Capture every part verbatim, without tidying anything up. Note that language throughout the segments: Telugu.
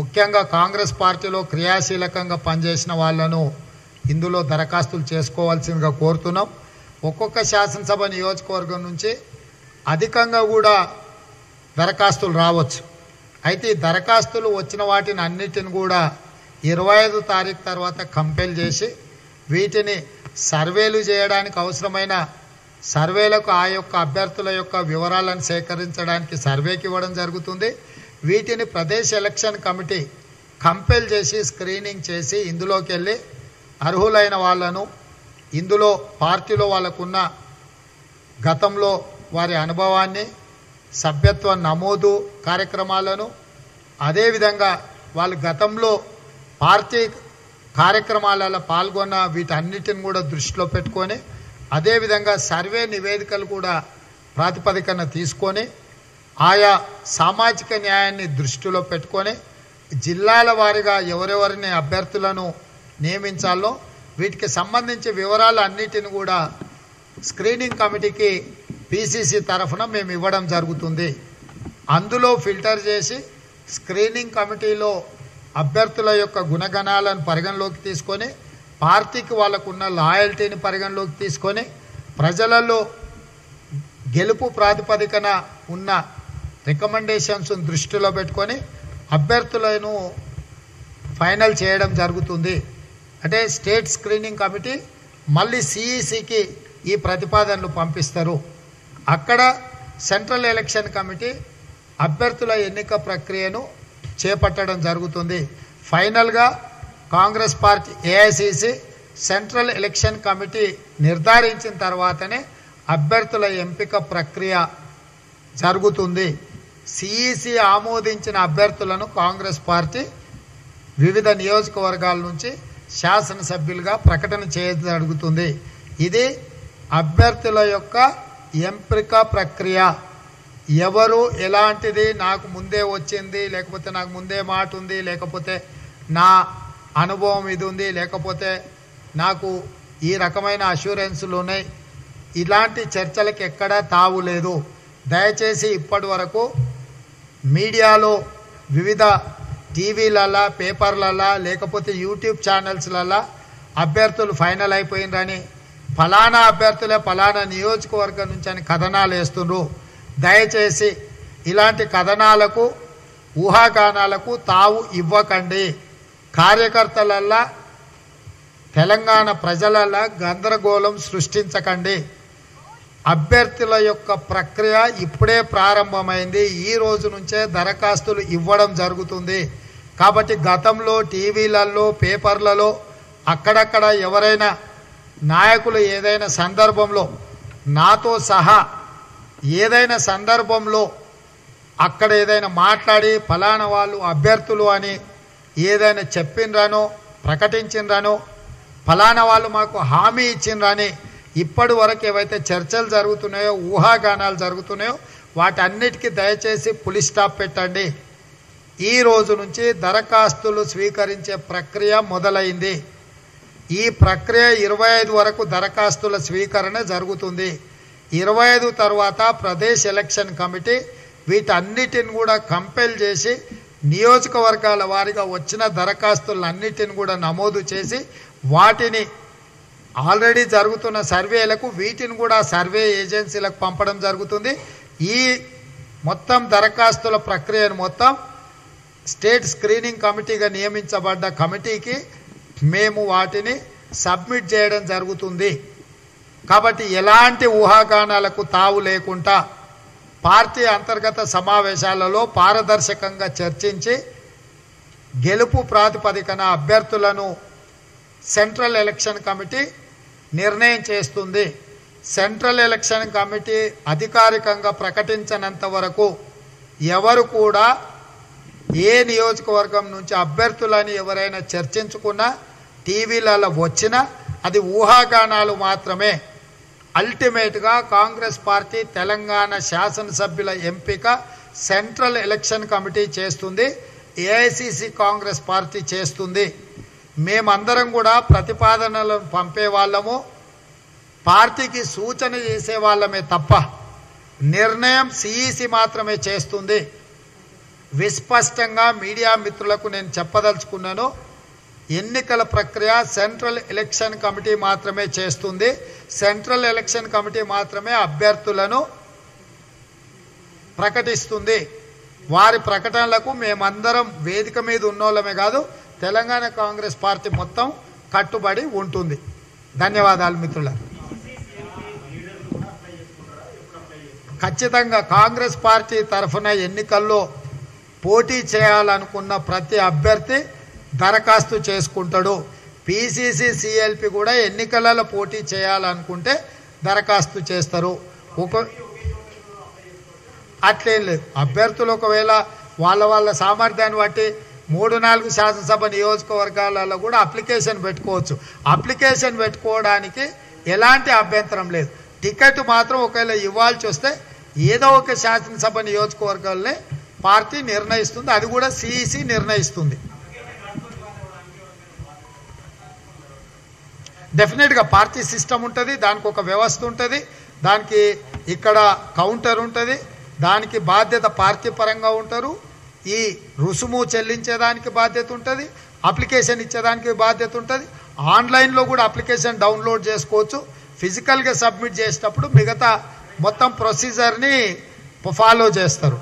ముఖ్యంగా కాంగ్రెస్ పార్టీలో క్రియాశీలకంగా పనిచేసిన వాళ్ళను ఇందులో దరఖాస్తులు చేసుకోవాల్సిందిగా కోరుతున్నాం. ఒక్కొక్క శాసనసభ నియోజకవర్గం నుంచి అధికంగా కూడా దరఖాస్తులు రావచ్చు. అయితే ఈ దరఖాస్తులు వచ్చిన వాటిని అన్నిటిని కూడా ఇరవై ఐదు తారీఖు తర్వాత కంపెల్ చేసి వీటిని సర్వేలు చేయడానికి అవసరమైన సర్వేలకు ఆ యొక్క అభ్యర్థుల యొక్క వివరాలను సేకరించడానికి సర్వేకి ఇవ్వడం జరుగుతుంది. వీటిని ప్రదేశ్ ఎలక్షన్ కమిటీ కంపెల్ చేసి స్క్రీనింగ్ చేసి ఇందులోకి వెళ్ళి అర్హులైన వాళ్ళను ఇందులో పార్టీలో వాళ్ళకున్న గతంలో వారి అనుభవాన్ని సభ్యత్వ నమోదు కార్యక్రమాలను అదేవిధంగా వాళ్ళు గతంలో పార్టీ కార్యక్రమాలలో పాల్గొన్న వీటన్నిటిని కూడా దృష్టిలో పెట్టుకొని అదేవిధంగా సర్వే నివేదికలు కూడా ప్రాతిపదికన తీసుకొని ఆయా సామాజిక న్యాయాన్ని దృష్టిలో పెట్టుకొని జిల్లాల వారీగా ఎవరెవరిని అభ్యర్థులను నియమించాలో వీటికి సంబంధించి వివరాలు అన్నిటిని కూడా స్క్రీనింగ్ కమిటీకి పిసిసి తరఫున మేము ఇవ్వడం జరుగుతుంది. అందులో ఫిల్టర్ చేసి స్క్రీనింగ్ కమిటీలో అభ్యర్థుల యొక్క గుణగణాలను పరిగణలోకి తీసుకొని పార్టీకి వాళ్ళకున్న లాయల్టీని పరిగణలోకి తీసుకొని ప్రజలలో గెలుపు ప్రాతిపదికన ఉన్న రికమెండేషన్స్ దృష్టిలో పెట్టుకొని అభ్యర్థులను ఫైనల్ చేయడం జరుగుతుంది. అంటే స్టేట్ స్క్రీనింగ్ కమిటీ మళ్ళీ సిఈసికి ఈ ప్రతిపాదనలు పంపిస్తారు. అక్కడ సెంట్రల్ ఎలక్షన్ కమిటీ అభ్యర్థుల ఎన్నిక ప్రక్రియను చేపట్టడం జరుగుతుంది. ఫైనల్గా Congress party AICC central election committee నిర్ధారించిన తర్వాతనే అభ్యర్థుల ఎంపిక ప్రక్రియ జరుగుతుంది. సిఈసి ఆమోదించిన అభ్యర్థులను కాంగ్రెస్ పార్టీ వివిధ నియోజకవర్గాల నుంచి శాసనసభ్యులుగా ప్రకటన చేయడం జరుగుతుంది. ఇది అభ్యర్థుల యొక్క ఎంపిక ప్రక్రియ. ఎవరు ఎలాంటిది నాకు ముందే వచ్చింది, లేకపోతే నాకు ముందే మాట ఉంది, లేకపోతే నా అనుభవం ఇది ఉంది, లేకపోతే నాకు ఈ రకమైన అష్యూరెన్సులు ఉన్నాయి, ఇలాంటి చర్చలకు ఎక్కడా తావు లేదు. దయచేసి ఇప్పటి వరకు మీడియాలో వివిధ టీవీలలా పేపర్లలా లేకపోతే యూట్యూబ్ ఛానల్స్లలా అభ్యర్థులు ఫైనల్ అయిపోయిందని ఫలానా అభ్యర్థులే ఫలానా నియోజకవర్గం నుంచి అని కథనాలు వేస్తున్నారు. దయచేసి ఇలాంటి కథనాలకు ఊహాగానాలకు తావు ఇవ్వకండి. కార్యకర్తలల్లా తెలంగాణ ప్రజలల్లా గందరగోళం సృష్టించకండి. అభ్యర్థుల యొక్క ప్రక్రియ ఇప్పుడే ప్రారంభమైంది. ఈ రోజు నుంచే దరఖాస్తులు ఇవ్వడం జరుగుతుంది. కాబట్టి గతంలో టీవీలలో పేపర్లలో అక్కడక్కడ ఎవరైనా నాయకులు ఏదైనా సందర్భంలో నాతో సహా ఏదైనా సందర్భంలో అక్కడ ఏదైనా మాట్లాడి ఫలానా వాళ్ళు అభ్యర్థులు అని ఏదైనా చెప్పిండ్రనో ప్రకటించిండ్రనో ఫలానా వాళ్ళు మాకు హామీ ఇచ్చిండ్రని ఇప్పటి వరకు ఏవైతే చర్చలు జరుగుతున్నాయో ఊహాగానాలు జరుగుతున్నాయో వాటన్నిటికీ దయచేసి పులి స్టాప్ పెట్టండి. ఈ రోజు నుంచి దరఖాస్తులు స్వీకరించే ప్రక్రియ మొదలైంది. ఈ ప్రక్రియ ఇరవై ఐదు వరకు దరఖాస్తుల స్వీకరణ జరుగుతుంది. ఇరవై ఐదు తర్వాత ప్రదేశ్ ఎలక్షన్ కమిటీ వీటన్నిటిని కూడా కంపెల్ చేసి నియోజకవర్గాల వారీగా వచ్చిన దరఖాస్తులన్నిటిని కూడా నమోదు చేసి వాటిని ఆల్రెడీ జరుగుతున్న సర్వేలకు వీటిని కూడా సర్వే ఏజెన్సీలకు పంపడం జరుగుతుంది. ఈ మొత్తం దరఖాస్తుల ప్రక్రియను మొత్తం స్టేట్ స్క్రీనింగ్ కమిటీగా నియమించబడ్డ కమిటీకి మేము వాటిని సబ్మిట్ చేయడం జరుగుతుంది. కాబట్టి ఎలాంటి ఊహాగానాలకు తావు లేకుండా పార్టీ అంతర్గత సమావేశాలలో పారదర్శకంగా చర్చించి గెలుపు ప్రాతిపదికన అభ్యర్థులను సెంట్రల్ ఎలక్షన్ కమిటీ నిర్ణయం చేస్తుంది. సెంట్రల్ ఎలక్షన్ కమిటీ అధికారికంగా ప్రకటించినంత వరకు ఎవరు కూడా ఏ నియోజకవర్గం నుంచి అభ్యర్థులని ఎవరైనా చర్చించుకున్నా టీవీలలో వచ్చినా అది ఊహాగానాలు మాత్రమే. అల్టిమేట్గా కాంగ్రెస్ పార్టీ తెలంగాణ శాసనసభ్యుల ఎంపిక సెంట్రల్ ఎలక్షన్ కమిటీ చేస్తుంది, ఏఐసిసి కాంగ్రెస్ పార్టీ చేస్తుంది. మేమందరం కూడా ప్రతిపాదనలను పంపే వాళ్ళము, పార్టీకి సూచన చేసే వాళ్ళమే తప్ప నిర్ణయం సిఈసి మాత్రమే చేస్తుంది. విస్పష్టంగా మీడియా మిత్రులకు నేను చెప్పదలుచుకున్నాను, ఎన్నికల ప్రక్రియ సెంట్రల్ ఎలక్షన్ కమిటీ మాత్రమే చేస్తుంది. సెంట్రల్ ఎలక్షన్ కమిటీ మాత్రమే అభ్యర్థులను ప్రకటిస్తుంది. వారి ప్రకటనలకు మేమందరం వేదిక మీద ఉన్నోళ్ళమే కాదు, తెలంగాణ కాంగ్రెస్ పార్టీ మొత్తం కట్టుబడి ఉంటుంది. ధన్యవాదాలు మిత్రుల. ఖచ్చితంగా కాంగ్రెస్ పార్టీ తరఫున ఎన్నికల్లో పోటీ చేయాలనుకున్న ప్రతి అభ్యర్థి దరఖాస్తు చేసుకుంటాడు. పిసిసి సిఎల్పి కూడా ఎన్నికలలో పోటీ చేయాలనుకుంటే దరఖాస్తు చేస్తారు. ఒక అట్లేం లేదు, అభ్యర్థులు ఒకవేళ వాళ్ళ వాళ్ళ సామర్థ్యాన్ని బట్టి మూడు నాలుగు శాసనసభ నియోజకవర్గాలలో కూడా అప్లికేషన్ పెట్టుకోవచ్చు. అప్లికేషన్ పెట్టుకోవడానికి ఎలాంటి అభ్యంతరం లేదు. టికెట్ మాత్రం ఒకవేళ ఇవ్వాల్సి వస్తే ఏదో ఒక శాసనసభ నియోజకవర్గాలనే పార్టీ నిర్ణయిస్తుంది, అది కూడా సిఈసి నిర్ణయిస్తుంది. డెఫినెట్గా పార్టీ సిస్టమ్ ఉంటుంది, దానికి ఒక వ్యవస్థ ఉంటుంది, దానికి ఇక్కడ కౌంటర్ ఉంటుంది, దానికి బాధ్యత పార్టీ పరంగా ఉంటారు. ఈ రుసుము చెల్లించేదానికి బాధ్యత ఉంటుంది, అప్లికేషన్ ఇచ్చేదానికి బాధ్యత ఉంటుంది. ఆన్లైన్లో కూడా అప్లికేషన్ డౌన్లోడ్ చేసుకోవచ్చు. ఫిజికల్గా సబ్మిట్ చేసేటప్పుడు మిగతా మొత్తం ప్రొసీజర్ని ఫాలో చేస్తారు.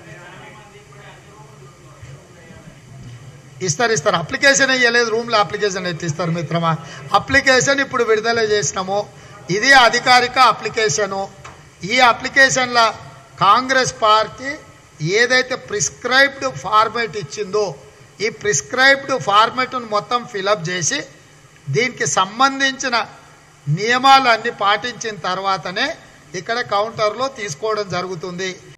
ఇస్తారు ఇస్తారు అప్లికేషన్ ఇవ్వలేదు, రూమ్లో అప్లికేషన్ ఎట్టి ఇస్తారు మిత్రమా? అప్లికేషన్ ఇప్పుడు విడుదల చేసినాము, ఇది అధికారిక అప్లికేషను. ఈ అప్లికేషన్ల కాంగ్రెస్ పార్టీ ఏదైతే ప్రిస్క్రైబ్డ్ ఫార్మేట్ ఇచ్చిందో ఈ ప్రిస్క్రైబ్డ్ ఫార్మేట్ను మొత్తం ఫిలప్ చేసి దీనికి సంబంధించిన నియమాలన్నీ పాటించిన తర్వాతనే ఇక్కడ కౌంటర్లో తీసుకోవడం జరుగుతుంది.